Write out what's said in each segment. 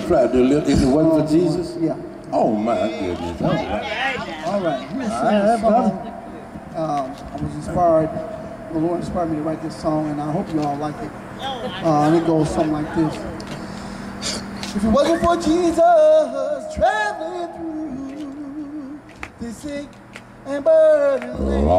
describe the lift if it wasn't for Jesus? Yeah. Oh my goodness. All right. Here's a song. I was inspired. The Lord inspired me to write this song, and I hope you all like it. And it goes something like this. If it wasn't for Jesus traveling through this sick and burning land,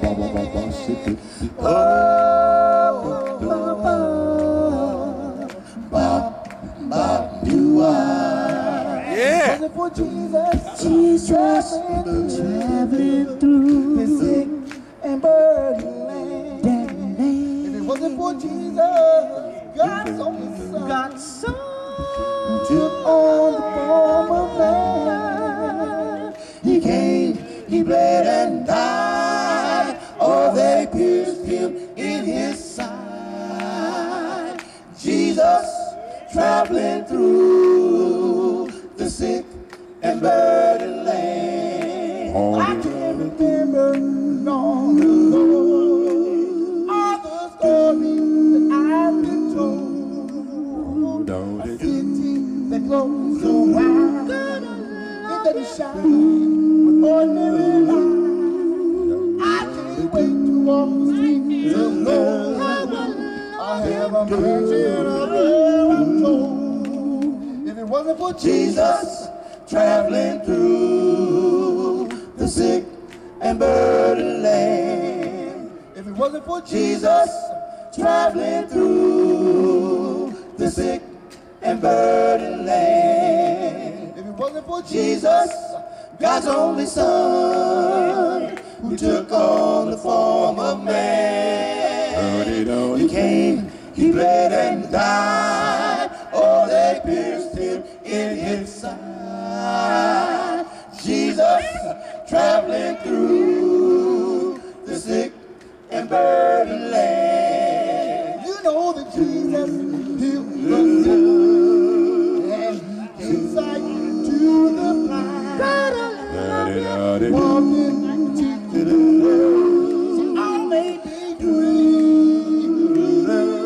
yeah. if it wasn't for Jesus traveling through this sick and burning land, if it wasn't for Jesus, God's only Son, took on the form of man. He came, he bled and died. Oh, they pierced him in his side. Jesus traveling through the sick and burdened land. I can remember long ago all the stories that I've been told. A city that glows so wild, it doesn't shine with ordinary light. I can't wait to walk the streets of gold. I have a mansion of untold. If it wasn't for Jesus traveling through the sick and burdened land, if it wasn't for Jesus traveling through the sick and burdened land, if it wasn't for Jesus, God's only Son, who took on the form of man. He came, he bled and died. Oh, they pierced him in his side. Jesus traveling through the sick and burdened land. You know that Jesus healed the sick. Insight to the blind, walking into the world, so all may be free.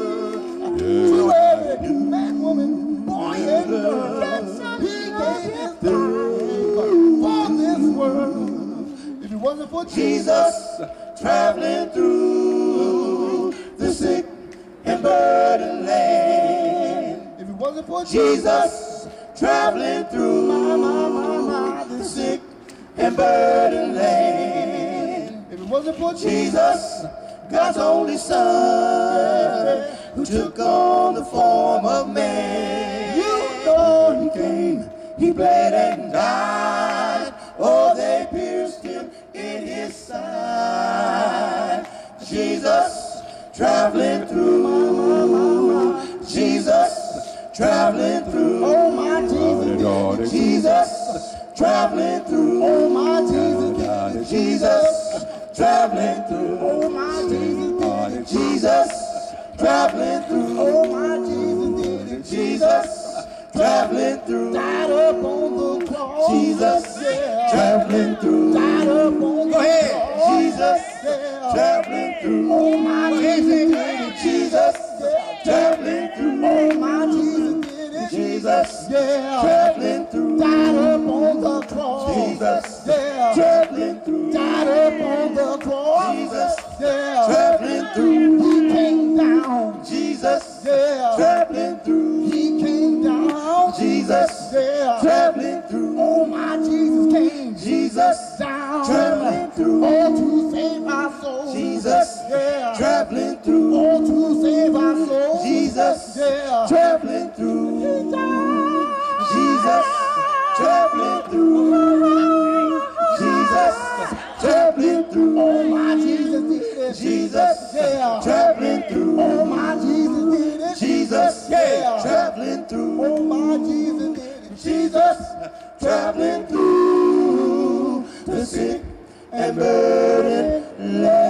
To every man, woman, boy, and girl, he gave his life for this world. If it wasn't for Jesus traveling through the sick and burdened land, if it wasn't for Jesus traveling through the sick and burdened land, if it wasn't for Jesus, God's only Son, who took on the form of man. You know he came, he bled and died. Oh, they pierced him in his side. Jesus traveling through, Jesus traveling through, oh my Jesus, Jesus traveling through, oh my Jesus, Jesus traveling through, oh my Jesus, Jesus traveling through, oh my Jesus, Jesus traveling through, died up on the cross, Jesus traveling through, died up on the cross, Jesus traveling through, oh my Jesus, Jesus traveling through, oh my Jesus, Jesus traveling through, died up on the cross, Jesus traveling through, died up on the cross, Jesus traveling through, he came down, Jesus traveling through, he came down, Jesus traveling through, oh my Jesus came, Jesus down, traveling through, oh to save our soul, Jesus traveling through, oh to save our soul, Jesus traveling through, Jesus traveling through, Jesus traveling through, oh my Jesus did it, Jesus traveling through, oh my Jesus did it, Jesus traveling through, oh my Jesus did it, Jesus traveling through the sick and burdened land.